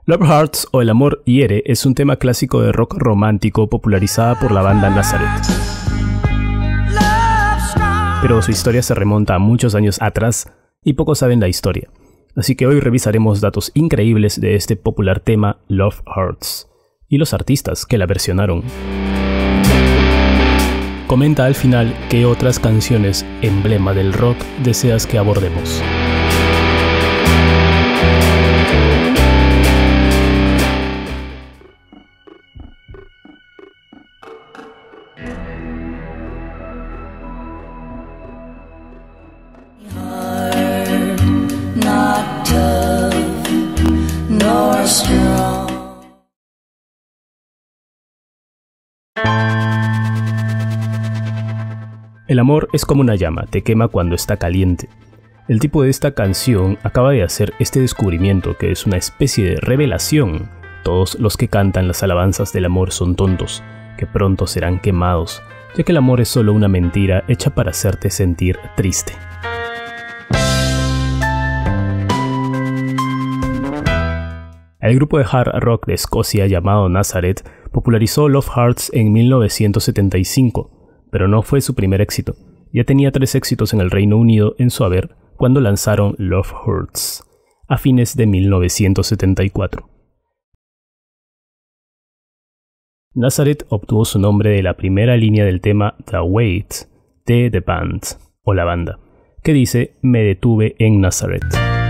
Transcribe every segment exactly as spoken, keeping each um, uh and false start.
Love Hurts o El amor hiere es un tema clásico de rock romántico popularizada por la banda Nazareth. Pero su historia se remonta a muchos años atrás y pocos saben la historia. Así que hoy revisaremos datos increíbles de este popular tema Love Hurts y los artistas que la versionaron. Comenta al final qué otras canciones emblema del rock deseas que abordemos. El amor es como una llama, te quema cuando está caliente. El tipo de esta canción acaba de hacer este descubrimiento que es una especie de revelación. Todos los que cantan las alabanzas del amor son tontos, que pronto serán quemados, ya que el amor es solo una mentira hecha para hacerte sentir triste. El grupo de hard rock de Escocia llamado Nazareth popularizó Love Hurts en mil novecientos setenta y cinco. Pero no fue su primer éxito. Ya tenía tres éxitos en el Reino Unido en su haber cuando lanzaron Love Hurts, a fines de mil novecientos setenta y cuatro. Nazareth obtuvo su nombre de la primera línea del tema The Wait de The Band, o la banda, que dice "Me detuve en Nazareth".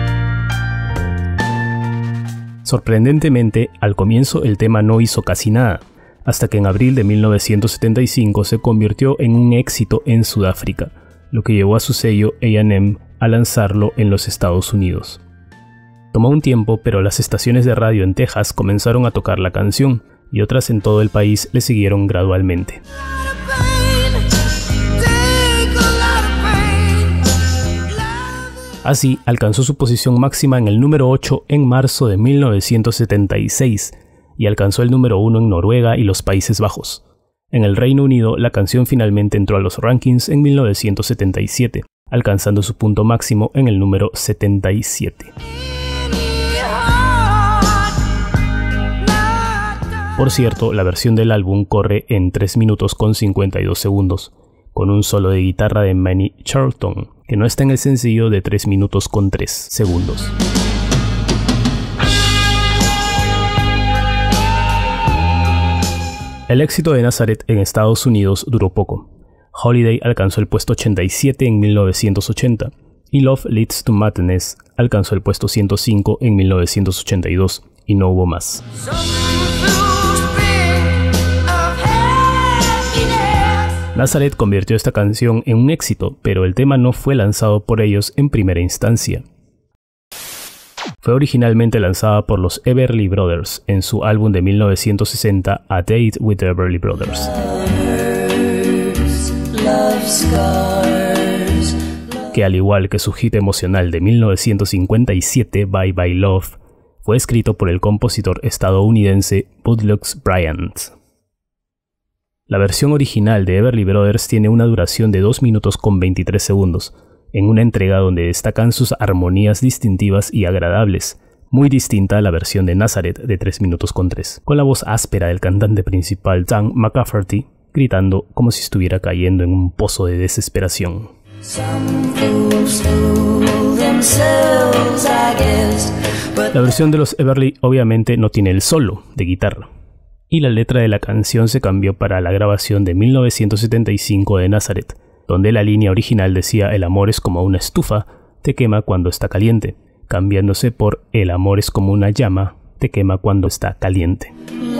Sorprendentemente, al comienzo el tema no hizo casi nada, hasta que en abril de mil novecientos setenta y cinco se convirtió en un éxito en Sudáfrica, lo que llevó a su sello A and M a lanzarlo en los Estados Unidos. Tomó un tiempo, pero las estaciones de radio en Texas comenzaron a tocar la canción y otras en todo el país le siguieron gradualmente. Así, alcanzó su posición máxima en el número ocho en marzo de mil novecientos setenta y seis, y alcanzó el número uno en Noruega y los Países Bajos. En el Reino Unido, la canción finalmente entró a los rankings en mil novecientos setenta y siete, alcanzando su punto máximo en el número setenta y siete. Por cierto, la versión del álbum corre en tres minutos con cincuenta y dos segundos, con un solo de guitarra de Manny Charlton, que no está en el sencillo de tres minutos con tres segundos. El éxito de Nazareth en Estados Unidos duró poco. Holiday alcanzó el puesto ochenta y siete en mil novecientos ochenta y Love Leads to Madness alcanzó el puesto ciento cinco en mil novecientos ochenta y dos y no hubo más. Nazareth convirtió esta canción en un éxito, pero el tema no fue lanzado por ellos en primera instancia. Fue originalmente lanzada por los Everly Brothers en su álbum de mil novecientos sesenta A Date with the Everly Brothers. Que al igual que su hit emocional de mil novecientos cincuenta y siete Bye Bye Love, fue escrito por el compositor estadounidense Bullocks Bryant. La versión original de Everly Brothers tiene una duración de dos minutos con veintitrés segundos, en una entrega donde destacan sus armonías distintivas y agradables, muy distinta a la versión de Nazareth de tres minutos con tres, con la voz áspera del cantante principal Dan McCafferty, gritando como si estuviera cayendo en un pozo de desesperación. La versión de los Everly obviamente no tiene el solo de guitarra, y la letra de la canción se cambió para la grabación de mil novecientos setenta y cinco de Nazareth, donde la línea original decía "El amor es como una estufa, te quema cuando está caliente", cambiándose por "El amor es como una llama, te quema cuando está caliente".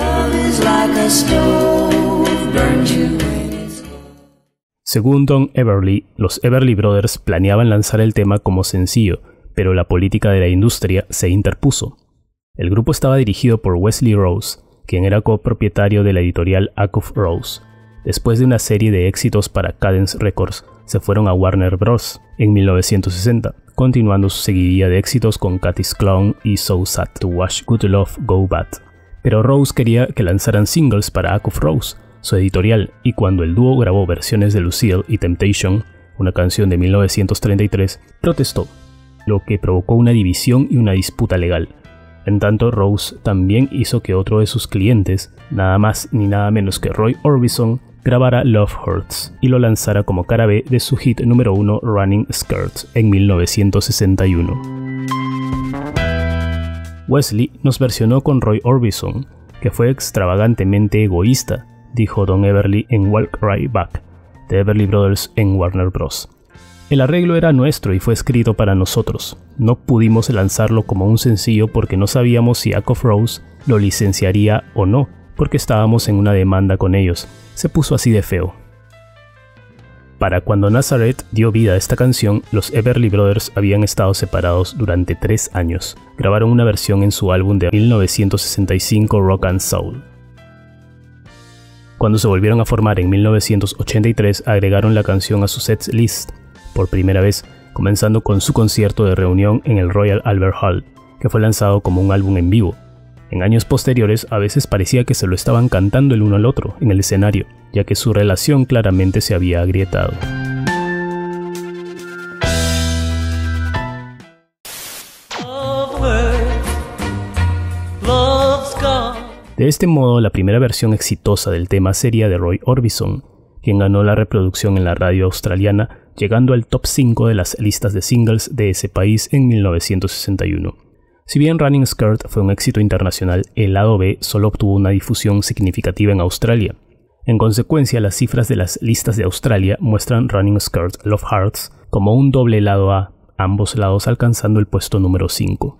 Según Don Everly, los Everly Brothers planeaban lanzar el tema como sencillo, pero la política de la industria se interpuso. El grupo estaba dirigido por Wesley Rose, quien era copropietario de la editorial Acuff Rose. Después de una serie de éxitos para Cadence Records, se fueron a Warner Bros. En mil novecientos sesenta, continuando su seguidilla de éxitos con Cathy's Clown y So Sad to Watch Good Love Go Bad. Pero Rose quería que lanzaran singles para Acuff Rose, su editorial, y cuando el dúo grabó versiones de Lucille y Temptation, una canción de mil novecientos treinta y tres, protestó, lo que provocó una división y una disputa legal. En tanto, Rose también hizo que otro de sus clientes, nada más ni nada menos que Roy Orbison, grabara Love Hurts y lo lanzara como cara B de su hit número uno Running Skirt en mil novecientos sesenta y uno. Wesley nos versionó con Roy Orbison, que fue extravagantemente egoísta, dijo Don Everly en Walk Right Back, de Everly Brothers en Warner Bros. El arreglo era nuestro y fue escrito para nosotros. No pudimos lanzarlo como un sencillo porque no sabíamos si Echo of Rose lo licenciaría o no, porque estábamos en una demanda con ellos. Se puso así de feo. Para cuando Nazareth dio vida a esta canción, los Everly Brothers habían estado separados durante tres años. Grabaron una versión en su álbum de mil novecientos sesenta y cinco Rock and Soul. Cuando se volvieron a formar en mil novecientos ochenta y tres, agregaron la canción a su set list, por primera vez, comenzando con su concierto de reunión en el Royal Albert Hall, que fue lanzado como un álbum en vivo. En años posteriores, a veces parecía que se lo estaban cantando el uno al otro en el escenario, ya que su relación claramente se había agrietado. De este modo, la primera versión exitosa del tema sería de Roy Orbison, quien ganó la reproducción en la radio australiana, llegando al top cinco de las listas de singles de ese país en mil novecientos sesenta y uno. Si bien Running Skirt fue un éxito internacional, el lado B solo obtuvo una difusión significativa en Australia. En consecuencia, las cifras de las listas de Australia muestran Running Skirt Love Hearts como un doble lado A, ambos lados alcanzando el puesto número cinco.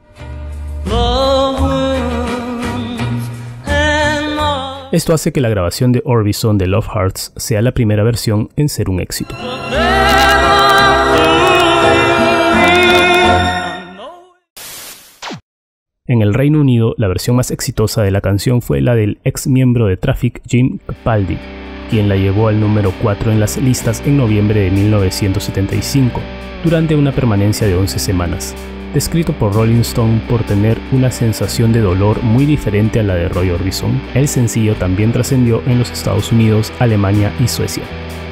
Esto hace que la grabación de Orbison de Love Hearts sea la primera versión en ser un éxito. En el Reino Unido, la versión más exitosa de la canción fue la del ex miembro de Traffic, Jim Capaldi, quien la llevó al número cuatro en las listas en noviembre de mil novecientos setenta y cinco, durante una permanencia de once semanas, descrito por Rolling Stone por tener una sensación de dolor muy diferente a la de Roy Orbison. El sencillo también trascendió en los Estados Unidos, Alemania y Suecia.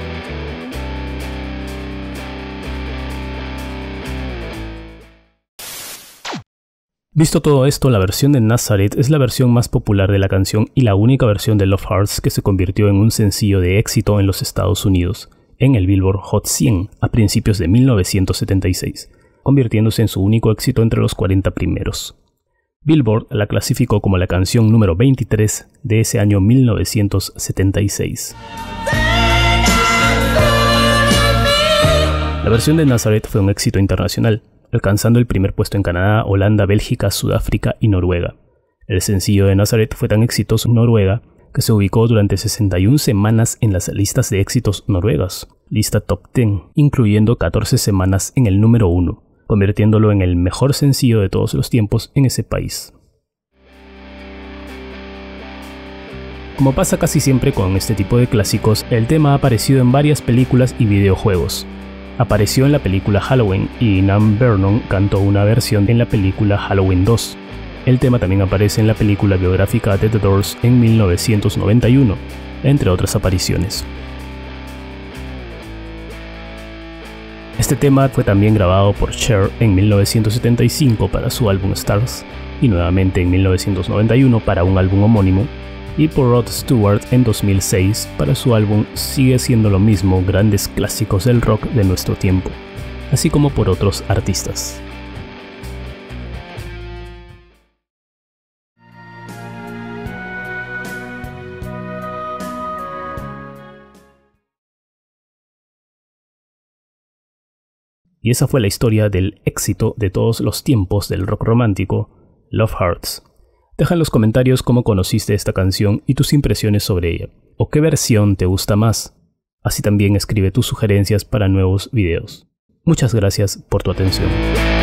Visto todo esto, la versión de Nazareth es la versión más popular de la canción y la única versión de Love Hearts que se convirtió en un sencillo de éxito en los Estados Unidos, en el Billboard Hot cien a principios de mil novecientos setenta y seis, convirtiéndose en su único éxito entre los cuarenta primeros. Billboard la clasificó como la canción número veintitrés de ese año mil novecientos setenta y seis. La versión de Nazareth fue un éxito internacional, alcanzando el primer puesto en Canadá, Holanda, Bélgica, Sudáfrica y Noruega. El sencillo de Nazareth fue tan exitoso en Noruega que se ubicó durante sesenta y una semanas en las listas de éxitos noruegas, lista Top diez, incluyendo catorce semanas en el número uno, convirtiéndolo en el mejor sencillo de todos los tiempos en ese país. Como pasa casi siempre con este tipo de clásicos, el tema ha aparecido en varias películas y videojuegos. Apareció en la película Halloween y Nam Vernon cantó una versión en la película Halloween dos. El tema también aparece en la película biográfica de The Doors en mil novecientos noventa y uno, entre otras apariciones. Este tema fue también grabado por Cher en mil novecientos setenta y cinco para su álbum Stars, y nuevamente en mil novecientos noventa y uno para un álbum homónimo, y por Rod Stewart en dos mil seis para su álbum Sigue siendo lo mismo, grandes clásicos del rock de nuestro tiempo, así como por otros artistas. Y esa fue la historia del éxito de todos los tiempos del rock romántico, Love Hearts. Deja en los comentarios cómo conociste esta canción y tus impresiones sobre ella, o qué versión te gusta más. Así también escribe tus sugerencias para nuevos videos. Muchas gracias por tu atención.